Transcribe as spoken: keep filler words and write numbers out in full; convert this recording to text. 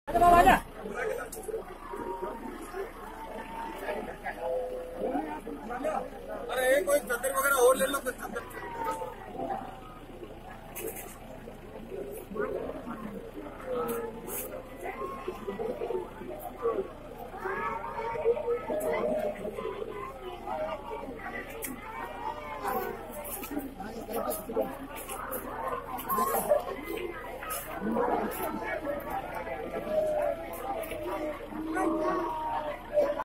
अरे कोई चंदर वगैरह और ले लो कुछ चंदर।